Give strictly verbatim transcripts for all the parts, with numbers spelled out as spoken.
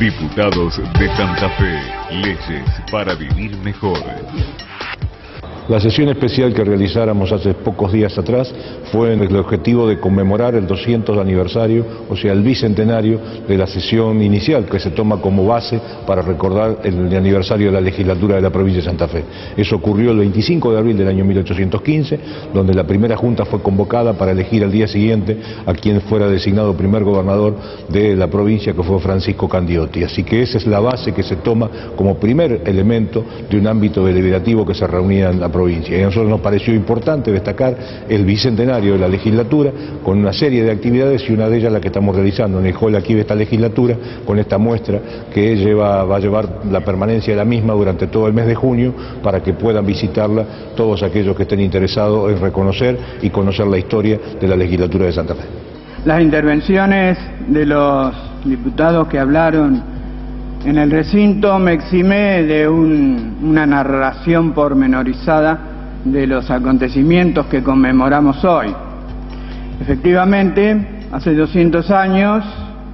Diputados de Santa Fe, leyes para vivir mejor. La sesión especial que realizáramos hace pocos días atrás fue en el objetivo de conmemorar el doscientos aniversario, o sea, el bicentenario de la sesión inicial, que se toma como base para recordar el aniversario de la legislatura de la provincia de Santa Fe. Eso ocurrió el veinticinco de abril del año mil ochocientos quince, donde la primera junta fue convocada para elegir al día siguiente a quien fuera designado primer gobernador de la provincia, que fue Francisco Candiotti. Así que esa es la base que se toma como primer elemento de un ámbito deliberativo que se reunía en la provincia. Y a nosotros nos pareció importante destacar el bicentenario de la legislatura con una serie de actividades, y una de ellas la que estamos realizando en el hall aquí de esta legislatura, con esta muestra que lleva, va a llevar la permanencia de la misma durante todo el mes de junio, para que puedan visitarla todos aquellos que estén interesados en reconocer y conocer la historia de la legislatura de Santa Fe. Las intervenciones de los diputados que hablaron en el recinto me eximé de un, una narración pormenorizada de los acontecimientos que conmemoramos hoy. Efectivamente, hace doscientos años,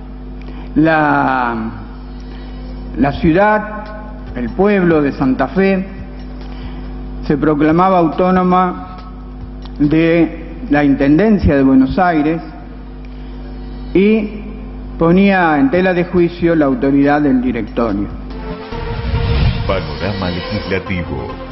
la, la ciudad, el pueblo de Santa Fe, se proclamaba autónoma de la Intendencia de Buenos Aires y ponía en tela de juicio la autoridad del directorio. Panorama legislativo.